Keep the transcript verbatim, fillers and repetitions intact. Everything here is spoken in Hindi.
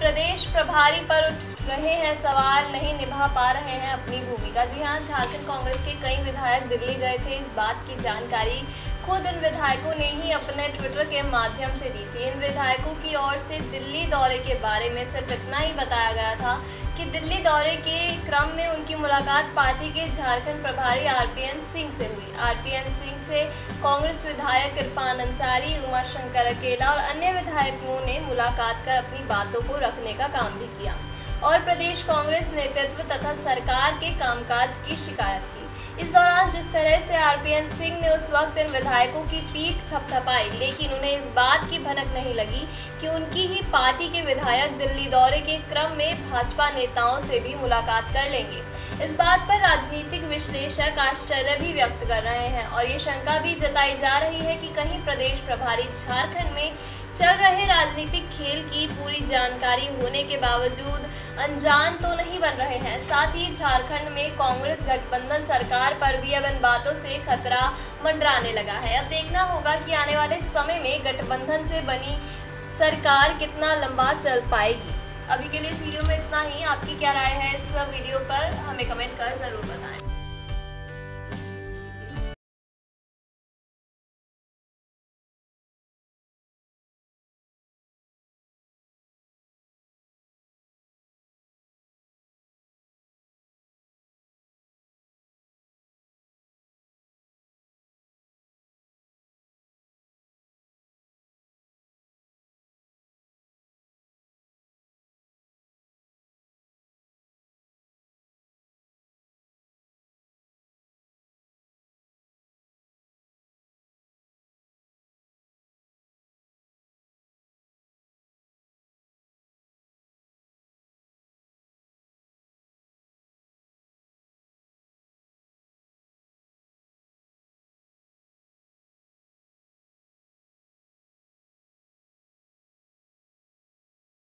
प्रदेश प्रभारी पर उठ रहे हैं सवाल, नहीं निभा पा रहे हैं अपनी भूमिका। जी हां, झारखंड कांग्रेस के कई विधायक दिल्ली गए थे। इस बात की जानकारी खुद इन विधायकों ने ही अपने ट्विटर के माध्यम से दी थी। इन विधायकों की ओर से दिल्ली दौरे के बारे में सिर्फ इतना ही बताया गया था कि दिल्ली दौरे के क्रम में उनकी मुलाकात पार्टी के झारखंड प्रभारी आरपीएन सिंह से हुई। आरपीएन सिंह से कांग्रेस विधायक इरफान अंसारी, उमाशंकर अकेला और अन्य विधायकों ने मुलाकात कर अपनी बातों को रखने का काम भी किया और प्रदेश कांग्रेस नेतृत्व तथा सरकार के कामकाज की शिकायत की। इस दौरान जिस तरह से आरपीएन सिंह ने उस वक्त इन विधायकों की पीठ थपथपाई, लेकिन उन्हें इस बात की भनक नहीं लगी कि उनकी ही पार्टी के विधायक दिल्ली दौरे के क्रम में भाजपा नेताओं से भी मुलाकात कर लेंगे। इस बात पर राजनीतिक विश्लेषक आश्चर्य भी व्यक्त कर रहे हैं और ये शंका भी जताई जा रही है कि कहीं प्रदेश प्रभारी झारखंड में चल रहे राजनीतिक खेल की पूरी जानकारी होने के बावजूद अनजान तो नहीं बन रहे हैं। साथ ही झारखंड में कांग्रेस गठबंधन सरकार पर भी अब इन बातों से खतरा मंडराने लगा है। अब देखना होगा कि आने वाले समय में गठबंधन से बनी सरकार कितना लंबा चल पाएगी। अभी के लिए इस वीडियो में इतना ही। आपकी क्या राय है इस वीडियो पर, हमें कमेंट कर ज़रूर बताएं।